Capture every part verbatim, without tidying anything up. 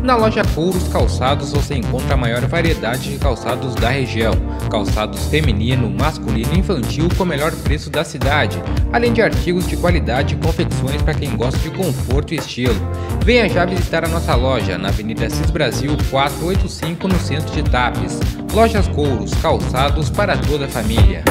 Na loja Couros Calçados você encontra a maior variedade de calçados da região. Calçados feminino, masculino e infantil com o melhor preço da cidade, além de artigos de qualidade e confecções para quem gosta de conforto e estilo. Venha já visitar a nossa loja na Avenida Cis Brasil quatrocentos e oitenta e cinco, no centro de Tapes. Lojas Couros Calçados para toda a família.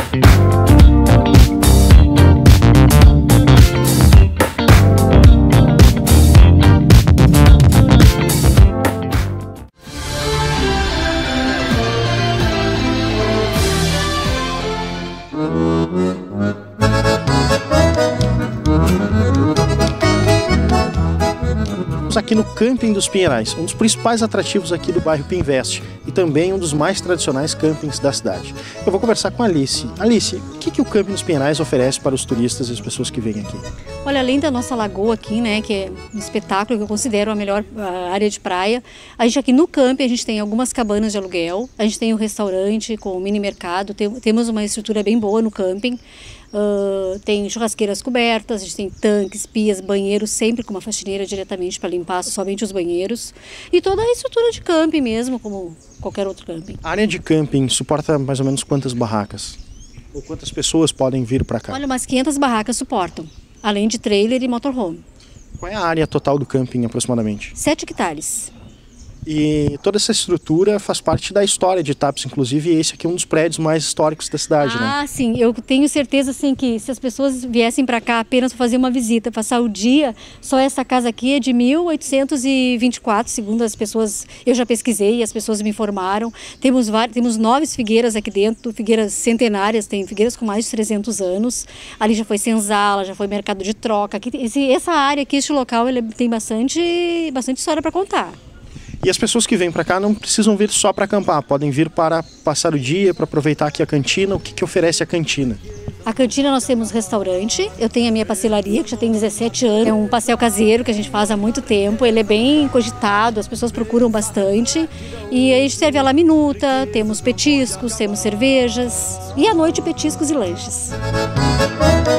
Aqui no Camping dos Pinheirais, um dos principais atrativos aqui do bairro Pinvest e também um dos mais tradicionais campings da cidade. Eu vou conversar com a Alice. Alice, o que, que o Camping dos Pinheirais oferece para os turistas e as pessoas que vêm aqui? Olha, além da nossa lagoa aqui, né, que é um espetáculo que eu considero a melhor a área de praia, a gente aqui no camping a gente tem algumas cabanas de aluguel, a gente tem um restaurante com um mini mercado, tem, temos uma estrutura bem boa no camping. Uh, tem churrasqueiras cobertas, a gente tem tanques, pias, banheiros, sempre com uma faxineira diretamente para limpar somente os banheiros. E toda a estrutura de camping mesmo, como qualquer outro camping. A área de camping suporta mais ou menos quantas barracas? Ou quantas pessoas podem vir para cá? Olha, umas quinhentas barracas suportam, além de trailer e motorhome. Qual é a área total do camping aproximadamente? sete hectares. E toda essa estrutura faz parte da história de Tapes, inclusive esse aqui é um dos prédios mais históricos da cidade, ah, né? Ah, sim, eu tenho certeza assim, que se as pessoas viessem para cá apenas para fazer uma visita, passar o dia, só essa casa aqui é de mil oitocentos e vinte e quatro, segundo as pessoas, eu já pesquisei e as pessoas me informaram. Temos, várias, temos nove figueiras aqui dentro, figueiras centenárias, tem figueiras com mais de trezentos anos, ali já foi senzala, já foi mercado de troca, aqui, esse, essa área aqui, este local, ele tem bastante, bastante história para contar. E as pessoas que vêm para cá não precisam vir só para acampar, podem vir para passar o dia, para aproveitar aqui a cantina. O que, que oferece a cantina? A cantina nós temos restaurante, eu tenho a minha pastelaria que já tem dezessete anos, é um pastel caseiro que a gente faz há muito tempo, ele é bem cogitado, as pessoas procuram bastante e a gente serve a laminuta, temos petiscos, temos cervejas e à noite petiscos e lanches.